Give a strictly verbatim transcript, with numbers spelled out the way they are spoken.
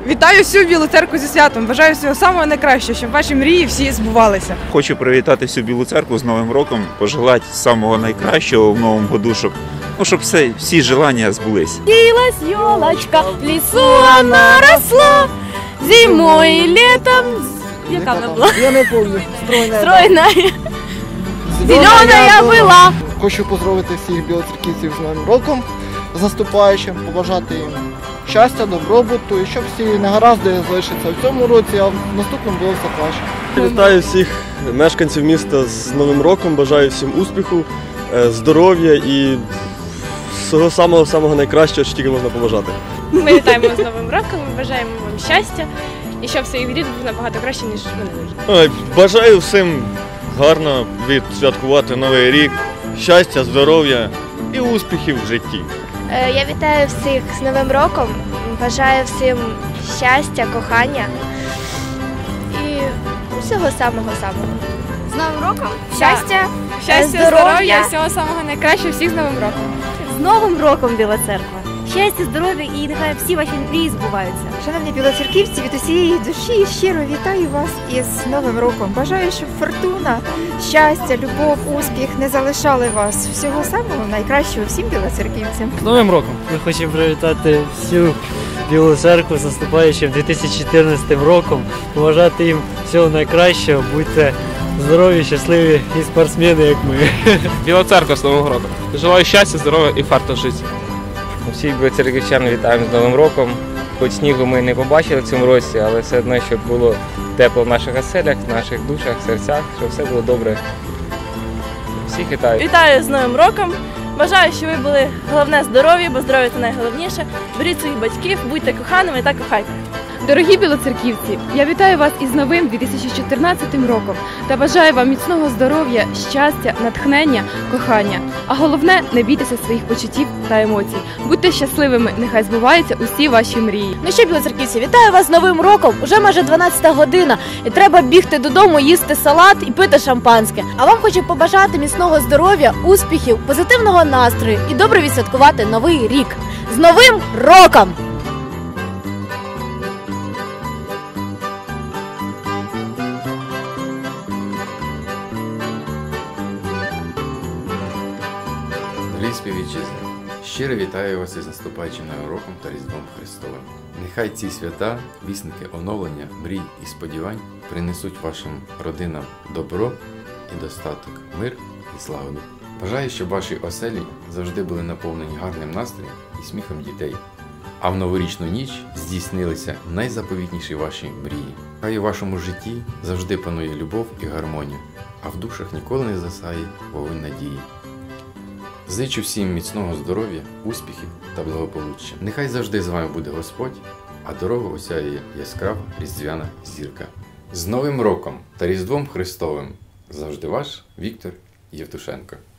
Вітаю всю Білу Церкву зі святом. Бажаю всього самого найкращого, щоб ваші мрії всі збувалися. Хочу привітати всю Білу Церкву з Новим роком, пожелати самого найкращого в новому году, щоб, ну, щоб все, всі желання збулись. Появилась елочка, в лесу она росла, зимой и летом. Яка вона була? Я не помню. Стройная. Стройная. Зеленая була. Хочу поздравити всіх білоцерківців з Новим роком, з наступаючим, побажати їм щастя, добробуту і щоб всі негаразди залишаться в цьому році, а в наступному було все краще. Вітаю всіх мешканців міста з Новим роком, бажаю всім успіху, здоров'я і всього самого-самого найкращого, що тільки можна побажати. Ми вітаємо з Новим роком, бажаємо вам щастя і щоб цей рік був набагато краще, ніж минулий. Бажаю всім гарно відсвяткувати Новий рік, щастя, здоров'я і успіхів в житті. Я вітаю всіх з Новим роком, бажаю всім щастя, кохання і всього самого-самого. З Новим роком? Щастя, Щастя, здоров'я. здоров'я, всього самого найкращого, всіх з Новим роком. З Новим роком, Біла Церква! Щастя, здоров'я і нехай всі ваші мрії збуваються. Шановні білоцерківці, від усієї душі щиро вітаю вас із Новим роком. Бажаю, щоб фортуна, щастя, любов, успіх не залишали вас. Всього самого найкращого всім білоцерківцям. З Новим роком! Ми хочемо привітати всю Білу Церкву з наступаючим дві тисячі чотирнадцятим роком, побажати їм всього найкращого, будьте здорові, щасливі і спортсмени, як ми. Біла Церква з Новим роком. Желаю щастя, здоров'я і фарту в житті. Всіх білоцерківчан вітаємо з Новим роком. Хоч снігу ми не побачили в цьому році, але все одно, щоб було тепло в наших оселях, в наших душах, серцях, щоб все було добре. Всіх вітаю. Вітаю з Новим роком. Бажаю, щоб ви були головне здоров'я, бо здоров'я – це найголовніше. Беріть своїх батьків, будьте коханими та кохайте. Дорогі білоцерківці, я вітаю вас із новим дві тисячі чотирнадцятим роком та бажаю вам міцного здоров'я, щастя, натхнення, кохання. А головне, не бійтеся своїх почуттів та емоцій. Будьте щасливими, нехай збуваються усі ваші мрії. Ну що, білоцерківці, вітаю вас з Новим роком. Уже майже дванадцята година і треба бігти додому, їсти салат і пити шампанське. А вам хочу побажати міцного здоров'я, успіхів, позитивного настрою і добре відсвяткувати Новий рік. З Новим роком! Дорогі співвітчизники, щиро вітаю вас із наступаючим Новим роком та Різдвом Христовим. Нехай ці свята, вісники оновлення, мрій і сподівань принесуть вашим родинам добро і достаток, мир і злагоду. Бажаю, щоб ваші оселі завжди були наповнені гарним настроєм і сміхом дітей. А в новорічну ніч здійснилися найзаповітніші ваші мрії. Хай у вашому житті завжди панує любов і гармонія, а в душах ніколи не засає вогонь надії. Зичу всім міцного здоров'я, успіхів та благополуччя. Нехай завжди з вами буде Господь, а дорогу осяє яскрава різдвяна зірка. З Новим роком та Різдвом Христовим! Завжди ваш Віктор Євтушенко.